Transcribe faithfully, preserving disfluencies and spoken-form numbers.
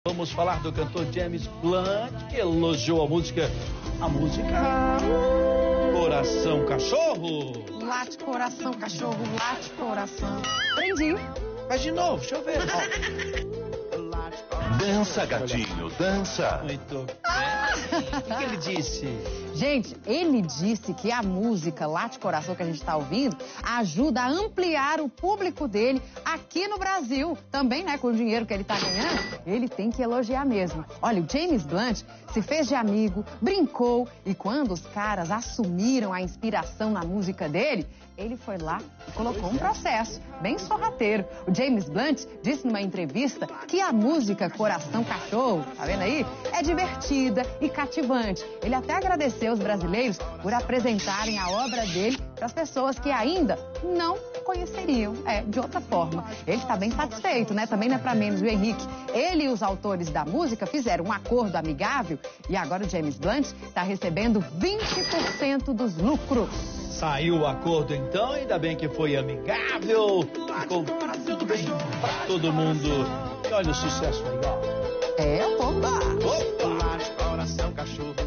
Vamos falar do cantor James Blunt, que elogiou a música, a música Coração Cachorro. Late coração, cachorro, late coração. Aprendi. Faz de novo, deixa eu ver. Ó. Dança, gatinho, dança. Muito bem. O que, que ele disse? Gente, ele disse que a música Late Coração que a gente está ouvindo ajuda a ampliar o público dele aqui no Brasil. Também, né, com o dinheiro que ele está ganhando, ele tem que elogiar mesmo. Olha, o James Blunt se fez de amigo, brincou e quando os caras assumiram a inspiração na música dele, ele foi lá e colocou um processo bem sorrateiro. O James Blunt disse numa entrevista que a música Coração Cachorro, tá vendo aí? É divertida e cativante. Ele até agradeceu os brasileiros por apresentarem a obra dele para as pessoas que ainda não conheceriam, é, de outra forma. Ele está bem satisfeito, né? Também não é para menos o Henrique. Ele e os autores da música fizeram um acordo amigável e agora o James Blunt está recebendo vinte por cento dos lucros. Saiu o acordo então, ainda bem que foi amigável. Ficou tudo bem pra todo mundo. E olha o sucesso aí, ó. É, opa! Opa! Coração, cachorro.